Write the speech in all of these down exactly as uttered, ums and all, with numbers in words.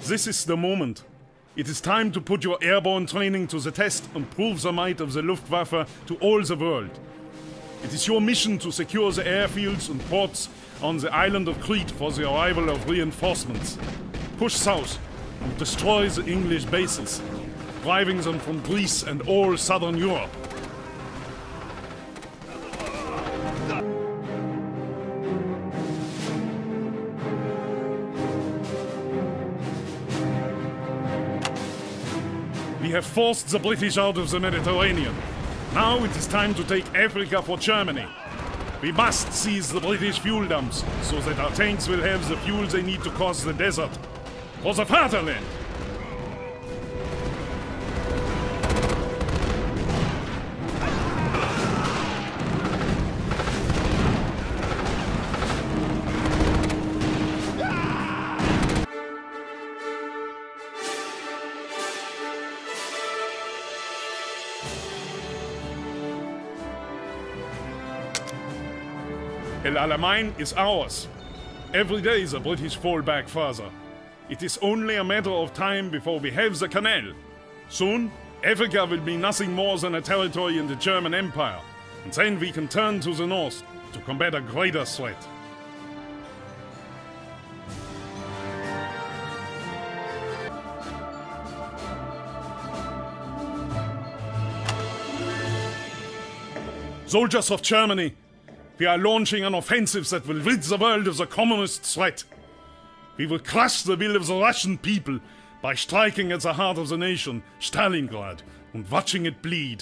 This is the moment. It is time to put your airborne training to the test and prove the might of the Luftwaffe to all the world. It is your mission to secure the airfields and ports on the island of Crete for the arrival of reinforcements. Push south and destroy the English bases, driving them from Greece and all southern Europe. We have forced the British out of the Mediterranean. Now it is time to take Africa for Germany. We must seize the British fuel dumps so that our tanks will have the fuel they need to cross the desert. For the fatherland! El Alamein is ours. Every day the British fall back further. It is only a matter of time before we have the canal. Soon, Africa will be nothing more than a territory in the German Empire, and then we can turn to the north to combat a greater threat. Soldiers of Germany, we are launching an offensive that will rid the world of the communist threat. We will crush the will of the Russian people by striking at the heart of the nation, Stalingrad, and watching it bleed.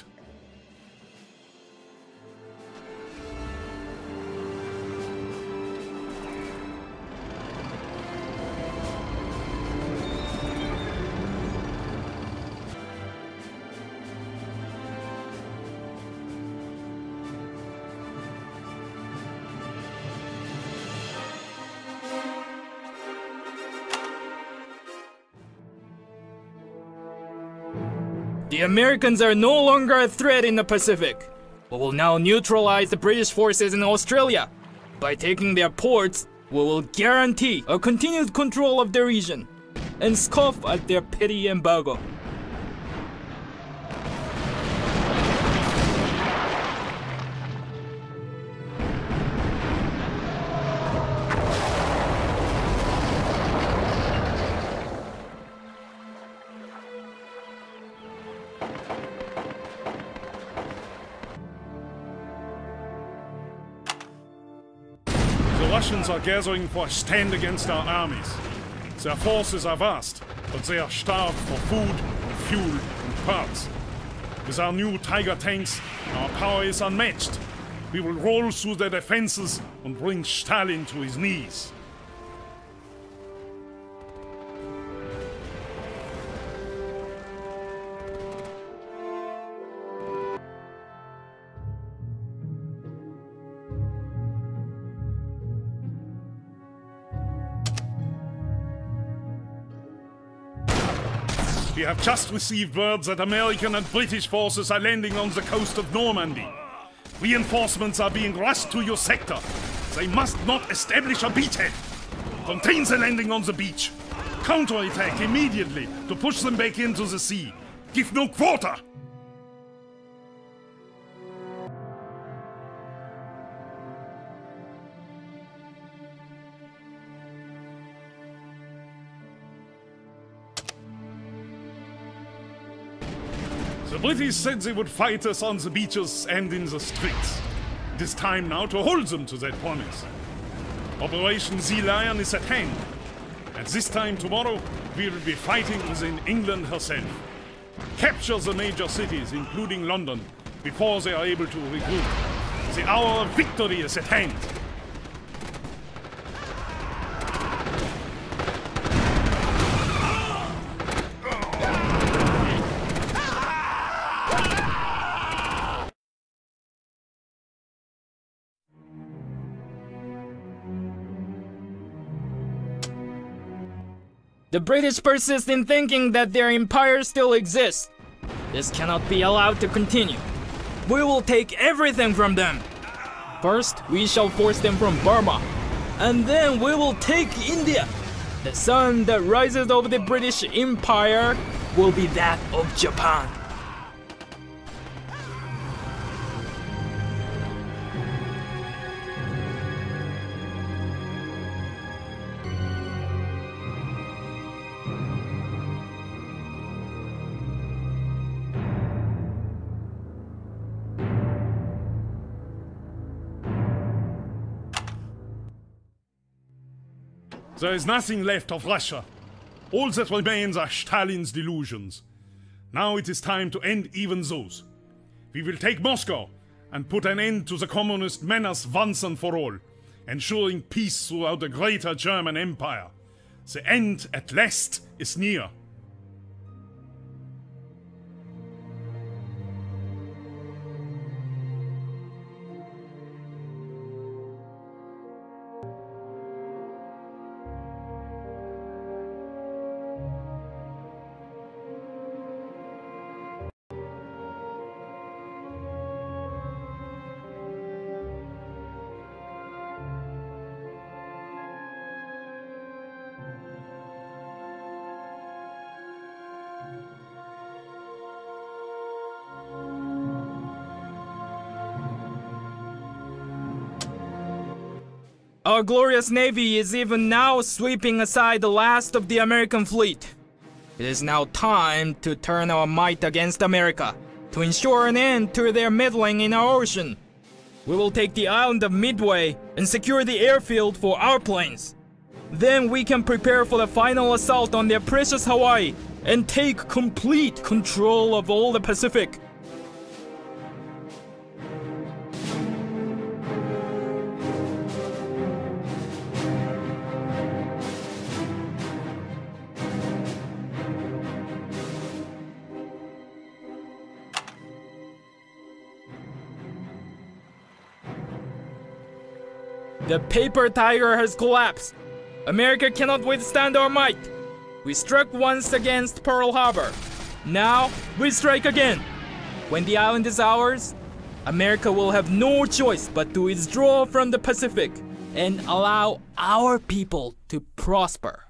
The Americans are no longer a threat in the Pacific. We will now neutralize the British forces in Australia. By taking their ports, we will guarantee a continued control of the region and scoff at their petty embargo. The Russians are gathering for a stand against our armies. Their forces are vast, but they are starved for food, fuel, and parts. With our new Tiger tanks, our power is unmatched. We will roll through their defenses and bring Stalin to his knees. We have just received word that American and British forces are landing on the coast of Normandy. Reinforcements are being rushed to your sector. They must not establish a beachhead. Contain the landing on the beach. Counterattack immediately to push them back into the sea. Give no quarter! The British said they would fight us on the beaches and in the streets. It is time now to hold them to that promise. Operation Sea Lion is at hand. At this time tomorrow, we will be fighting within England herself. Capture the major cities, including London, before they are able to regroup. The hour of victory is at hand. The British persist in thinking that their empire still exists. This cannot be allowed to continue. We will take everything from them. First, we shall force them from Burma, and then we will take India. The sun that rises over the British Empire will be that of Japan. There is nothing left of Russia. All that remains are Stalin's delusions. Now it is time to end even those. We will take Moscow and put an end to the communist menace once and for all, ensuring peace throughout the greater German Empire. The end at last is near. Our glorious navy is even now sweeping aside the last of the American fleet. It is now time to turn our might against America, to ensure an end to their meddling in our ocean. We will take the island of Midway and secure the airfield for our planes. Then we can prepare for the final assault on their precious Hawaii and take complete control of all the Pacific. The paper tiger has collapsed. America cannot withstand our might. We struck once against Pearl Harbor. Now, we strike again. When the island is ours, America will have no choice but to withdraw from the Pacific and allow our people to prosper.